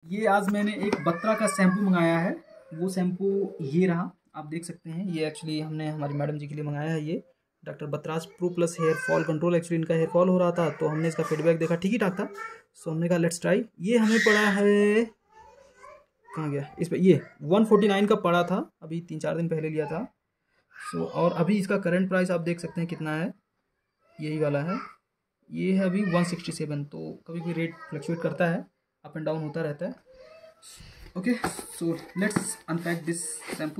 ये आज मैंने एक बत्रा का शैम्पू मंगाया है। वो शैम्पू ये रहा, आप देख सकते हैं। ये एक्चुअली हमने हमारी मैडम जी के लिए मंगाया है। ये doctor Batra's pro plus hair fall control. Actually इनका हेयर फॉल हो रहा था तो हमने इसका फीडबैक देखा, ठीक ही ठाक था। सो हमने कहा लेट्स ट्राई। ये हमें पड़ा है, कहाँ गया इस पर, ये 149 का पड़ा था, अभी 3-4 दिन पहले लिया था। सो और अभी इसका करंट प्राइस आप देख सकते हैं कितना है, यही वाला है। ये है अभी 167। तो कभी कोई रेट फ्लक्चुएट करता है, अप एंड डाउन होता रहता है। Okay, so let's unpack this shampoo.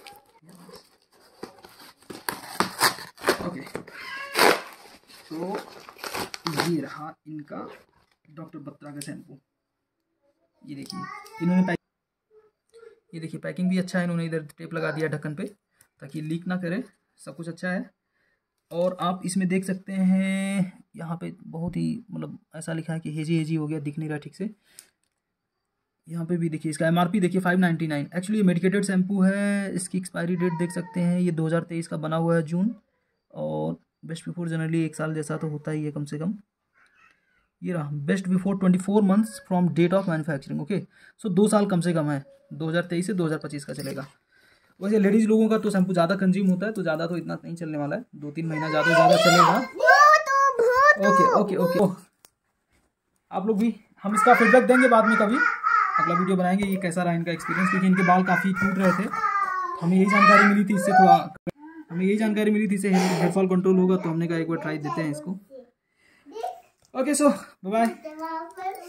Okay, तो ये रहा इनका डॉक्टर बत्रा का शैम्पू। ये देखिए इन्होंने ये देखिए पैकिंग भी अच्छा है। इन्होंने इधर टेप लगा दिया ढक्कन पे ताकि लीक ना करे, सब कुछ अच्छा है। और आप इसमें देख सकते हैं यहाँ पे बहुत ही मतलब ऐसा लिखा है कि हेजी हेजी हो गया, दिख नहीं रहा ठीक से। यहाँ पे भी देखिए इसका एमआरपी देखिए 599। एक्चुअली ये मेडिकेटेड शैम्पू है। इसकी एक्सपायरी डेट देख सकते हैं, ये 2023 का बना हुआ है जून। और बेस्ट बिफोर जनरली 1 साल जैसा तो होता ही है कम से कम। ये रहा best before 24 months from date of manufacturing. Okay, so 2 साल कम से कम है, 2023 से 2025 का चलेगा। वैसे लेडीज़ लोगों का तो शैम्पू ज़्यादा कंज्यूम होता है, तो ज़्यादा तो इतना नहीं चलने वाला है, 2-3 महीना ज़्यादा से ज़्यादा चलेगा। ओके ओके ओके, आप लोग भी, हम इसका फीडबैक देंगे बाद में कभी, अगला वीडियो बनाएंगे ये कैसा रहा इनका एक्सपीरियंस। क्योंकि इनके बाल काफ़ी टूट रहे थे, हमें यही जानकारी मिली थी, इससे हेयर फॉल कंट्रोल होगा, तो हमने कहा एक बार ट्राई देते हैं इसको। Okay, so bye bye.